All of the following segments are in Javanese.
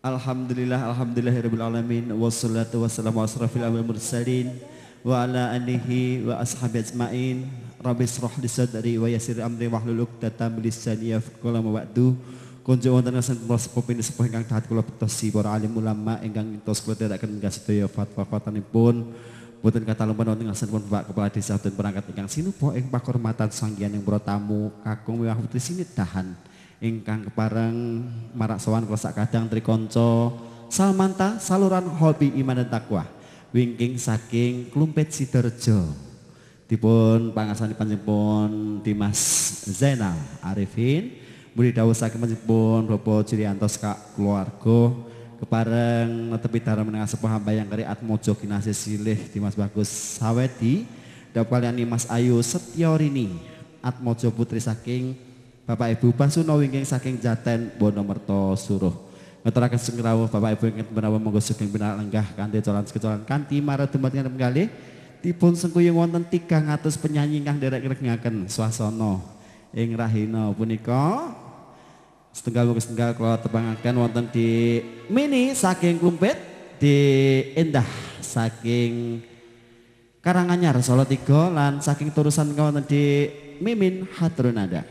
Alhamdulillahirabbil alamin wassalatu wassalamu ala asrofil anbiya'i wal mursalin wa ala alihi wa ashabi ajmain. Rabbi shrah li sadri wa yassir amri wahlul 'uqdatam min lisani yafqahu ma ba'du. Kunjuk wonten sanes pepindih sepuh ingkang taat kula bektosi para alim ulama ingkang ngentos kula teraken enggak sedaya fatwa-fatwanipun. Boten katalumpan wonten ngasanipun Bapak Kepala Desa dan perangkat ingkang sinupa ing pakurmatan sanggihan yang para tamu kakung miwah putri sinidahan ingkang kepareng marak sowan kula sakadang trikanca salmanta saluran hobi iman dan takwa wingking saking Klumpit Sidoarjo dipun pangarsani panjenenganipun Dimas Zainal Arifin mugi dawuh saking panjenenganipun Bapak Cirianto sak keluarga kepareng netepi daram menengah sepuh hambayang kari Atmojo Kinasih Silih Dimas Bagus Sawedi dawuh kaliyan Mas Ayu Setyorini Atmojo putri saking Bapak Ibu Basuno wingking saking Jaten Bonomerto Suruh. Ngaturaken sengrawuh Bapak Ibu ingkang menawa monggo sugeng pinar lenggah kanthi colan-kecolan kanthi marang dumateng penggalih dipun sengkuyung wonten 300 penyanyi ingkang nderek-nderegaken swasana ing rahina punika. Setunggal kula tepangaken wonten di Mini saking Klumpit, di Endah saking Karanganyar Solo 3 lan saking Turusan wonten di Mimin Hatrunada.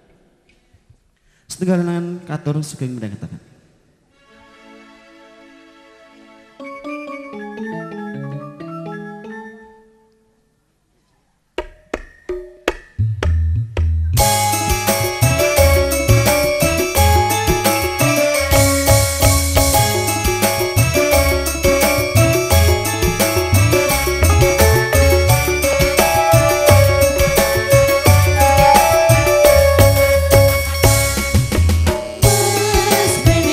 Setengah katur sugeng midhangetaken. Bring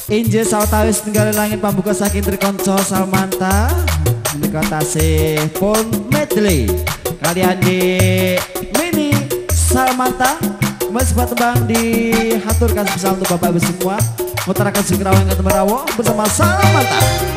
Inje sawetawis negara langit pambuka saking Trikonco Salmanta menika tasih pun medley kalian di Mini Salmanta sebuah tembang dihaturkan spesial untuk Bapak Ibu semua mutarakan Sugrawang Ketembarawo bersama Salmanta.